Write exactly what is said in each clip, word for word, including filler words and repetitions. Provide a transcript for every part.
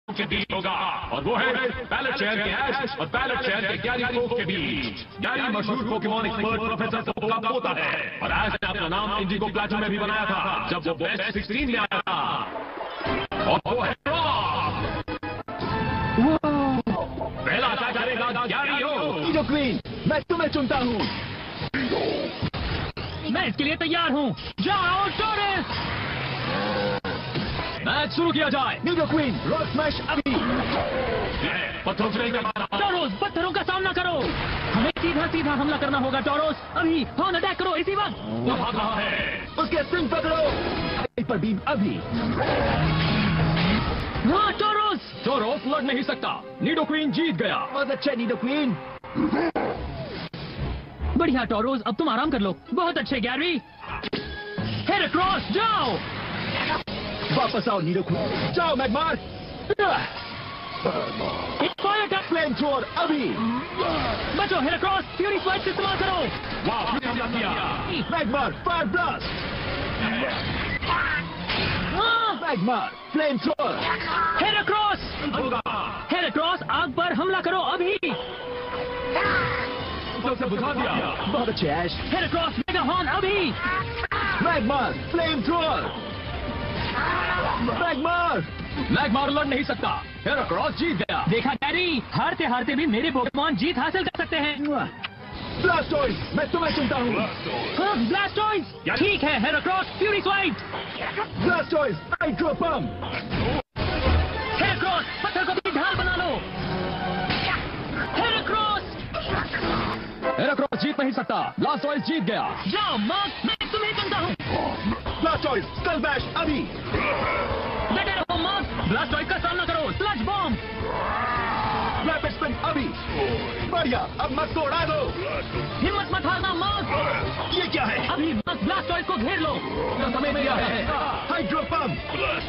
के बीच होगा और वो है पैलेट शहर के ऐश और पैलेट शहर के ग्यारी कोक के बीच। ग्यारी मशहूर पोकेमॉन एक्सपर्ट प्रोफेसर कोक का पोता है और ऐश ने अपना नाम इंडिगो प्लेटो में भी बनाया था जब वो बेस्ट सिक्सटीन में आया था। और वो है पहला अटैक करेगा ग्यारी हो। निडोक्वीन, मैं तुम्हें चुनता हूँ। मैं इसके लिए तैयार हूँ। जाओ टोरस। मैच शुरू किया जाए। निडोक्वीन, रॉक स्मैश अभी। पत्थरों से नहीं करना। टोरस, पत्थरों का सामना करो। हमें सीधा सीधा हमला करना होगा टोरस। अभी हॉर्न अटैक करो इसी वक्त। वो भाग रहा है। उसके सिंग पकड़ो। हाइपर बीम अभी। हाँ टोरस। टोरस लड़ नहीं सकता। निडोक्वीन जीत गया। बहुत अच्छे निडोक्वीन। बढ़िया टोरस, अब तुम आराम कर लो। बहुत अच्छे गैरी। हेराक्रोस जाओ। वापस आओ निडोक्वीन। जाओ Magmar. Fire attack flame thrower अभी। बचो हेराक्रोस, फ्यूरी स्वाइप इस्तेमाल करो। वाह, फिर हमला किया। Magmar, fire blast. Magmar, flame thrower. Heracross. Heracross, आग पर हमला करो अभी। से बुझा दिया। बहुत अच्छे ऐश। हेराक्रोस, मेगा हॉर्न अभी। मैगमार, फ्लेम थ्रोअर। मैगमार। मैगमार लड़ नहीं सकता। हेराक्रोस जीत गया। देखा गैरी, हारते हारते भी मेरे पोकेमॉन जीत हासिल कर सकते हैं। ब्लास्टोइड, मैं तुम्हें चुनता हूँ। हाँ, ब्लास्टोइड। ठीक है Heracross, fury swipe. Blastoise, hydro pump. Heracross, पत्थर को भी ढाल बना लो। हेराक्रोस। हेराक्रोस जीत नहीं सकता। ब्लास्टोइड जीत गया। जाओ मार्क, मैं तुम्हें चुनता हूँ। ब्लास्टोइड, स्कल बैश अभी। डटे रहो मार्क, ब्लास्टोइड का सामना करो। Sludge bomb. रैपिड स्पिन अभी। बढ़िया, अब मत को उड़ा दो। हिम्मत मत हारना मार्क। ये क्या है? अभी मार्क ब्लास्टोइड को घेर लो। समय दिया है। Hydro pump.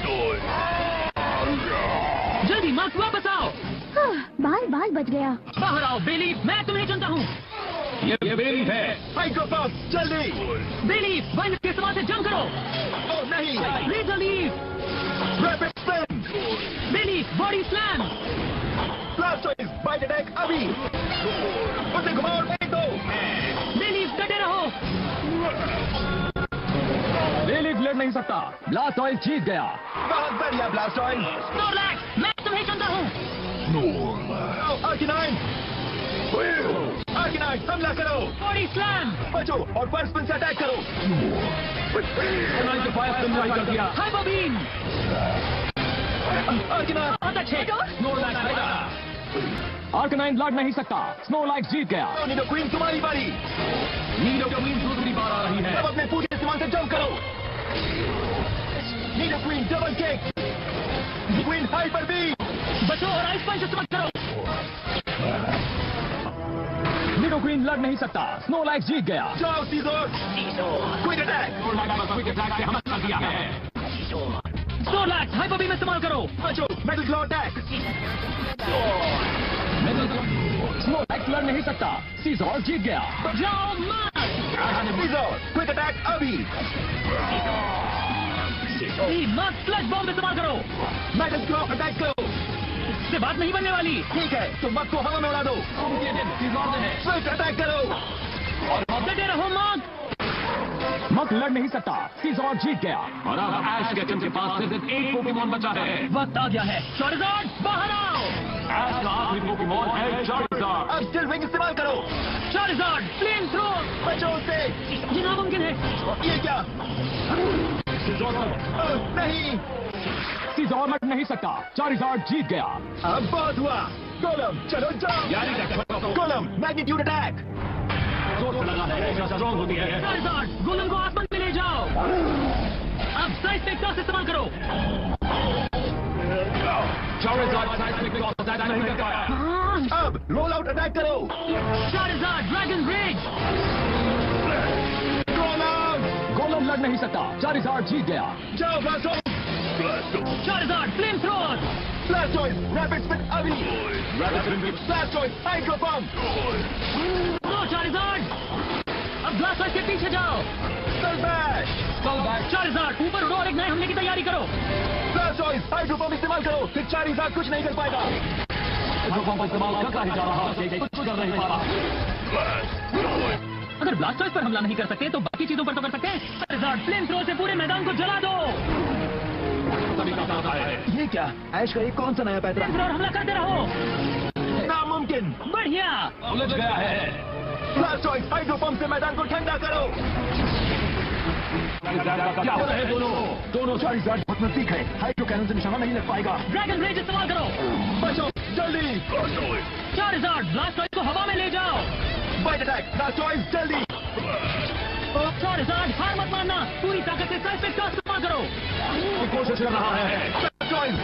जल्दी मार्क वापस आओ। बाल बाल बच गया। बाहर आओ बेली, मैं तुम्हें चुनता हूँ। ये ये बेली है। हाइड्रो पंप, जल्दी। बेली, वाइल्ड के इस्तेमाल से जंप करो। ओ नहीं। Laser leaf. Rapid spin. बेली, body slam. Blastoise, bite attack अभी। उसे घुमाओ और फेंक दो। बेली, डटे रहो। बेली लड़ नहीं सकता। ब्लास्टोइड जीत गया। बहुत बढ़िया ब्लास्टोइड। स्नोरलैक्स, मैं तुम्हें चुनता हूँ। आर्किनाइन। आर्किनाइन, हमला करो। Body slam. बचो और फर्स्ट स्पिन से अटैक करो। कर दिया। Hyper beam. आर्किनाइन। बहुत अच्छे। आर्कनाइन लड़ नहीं सकता। स्नोलाइट जीत गया। निडोक्वीन, तुम्हारी बारी। निडोक्वीन दूसरी बार आ रही है। अब अपने पूरे इस्तेमाल से जंप करो। Nidoqueen, double kick. Queen, hyper beam. बचो और आइस पंच इस्तेमाल करो। निडोक्वीन लड़ नहीं सकता। स्नोलाइट जीत गया। जाओ Scizor. Quick attack. Quick attack से हमला कर दिया है। स्नोरलैक्स, हाइपर बीम इस्तेमाल करो। बचो, मेटल क्लॉ अटैक। स्नोलाइट लड़ नहीं सकता। सीजर जीत गया। जाओ मार्क। सीजर, क्विक अटैक अभी। मार्क, स्लज बॉम्ब इस्तेमाल करो। मेटल क्लॉ अटैक करो। इससे बात नहीं बनने वाली। ठीक है, तो मत को हवा में उड़ा दो। स्विफ्ट अटैक करो। डटे रहो मार्क। मक लड़ नहीं सकता। सीजर जीत गया। और अब ऐश केचम के पास सिर्फ एक पोकेमॉन बचा है। वक्त आ गया है। चार्जर्ड, बाहर आओ। ऐश का आखिरी पोकेमॉन है चार्जर्ड। अब स्टिल विंग इस्तेमाल करो। Charizard, flame throw. बचो उससे। ये नामुमकिन है। ये क्या? ओह, नहीं। सीजर लड़ नहीं सकता। चार्जर्ड जीत गया। अब बहुत हुआ। गोलम, चलो जाओ। Golem, magnitude attack. जोर से लगा है, स्ट्रॉन्ग होती है। चार्जर्ड, गोलम को आसमान में ले जाओ। अब साइस्मिक टॉस इस्तेमाल करो। चार्जर्ड साइस्मिक टॉस ज्यादा नहीं कर पाया। अब रोल आउट अटैक करो। Charizard, dragon rage. Golem, Golem लड़ नहीं सकता। चार्जर्ड जीत गया। जाओ Blastoise. Charizard, flame thrower. Blastoise, rapid spin अभी। Blastoise, hydro pump. No Charizard, अब ब्लास्टोइड के पीछे जाओ। Skull bash. Skull bash. Charizard, ऊपर उड़ो और एक नए हमले की तैयारी करो। ब्लास्टॉइज हाइड्रो पंप इस्तेमाल करो, फिर चारिज़ार्ड कुछ नहीं कर पाएगा। हाइड्रो पंप इस्तेमाल करता ही जा रहा है, कुछ कर नहीं पा रहा। अगर ब्लास्टर्स पर हमला नहीं कर सकते तो बाकी चीजों पर तो कर सकते हैं। चारिज़ार्ड फ्लेम थ्रो से पूरे मैदान को जला दो। सभी का साथ है। ये क्या? ऐश का एक कौन सा नया पैतरा? फ्लेम थ्रो और हमला करते रहो। नामुमकिन। बढ़िया। उलझ गया है। ब्लास्टॉइज हाइड्रो पंप से मैदान को ठंडा करो। क्या हो रहे हैं दोनों? दोनों चारिज़ार्ड बहुत नजदीक है, हाइड्रो कैनन से निशाना नहीं लग पाएगा। ड्रैगन रेज इस्तेमाल करो। बचो जल्दी। चारिज़ार्ड ब्लास्टर्स को हवा में ले जाओ। बाइट अटैक ब्लास्टॉइज जल्दी। चारिज़ार्ड हार मत मानना, पूरी ताकत से सर्फेक्ट का इस्तेमाल करो। कोशिश कर रहा है। ब्लास्टॉइज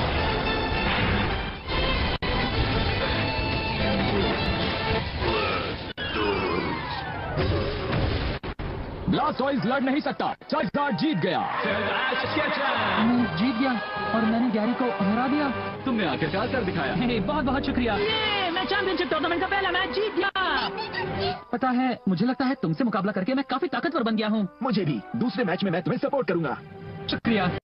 ब्लास्टॉइज लड़ नहीं सकता, चारिज़ार्ड जीत गया। मैं जीत गया और मैंने गैरी को हरा दिया। तुमने आखिरकार कर दिखाया। हे, बहुत बहुत शुक्रिया। ये मैं चैंपियनशिप टूर्नामेंट का पहला मैच जीत गया। पता है, मुझे लगता है तुमसे मुकाबला करके मैं काफी ताकतवर बन गया हूँ। मुझे भी। दूसरे मैच में मैं तुम्हें सपोर्ट करूंगा। शुक्रिया।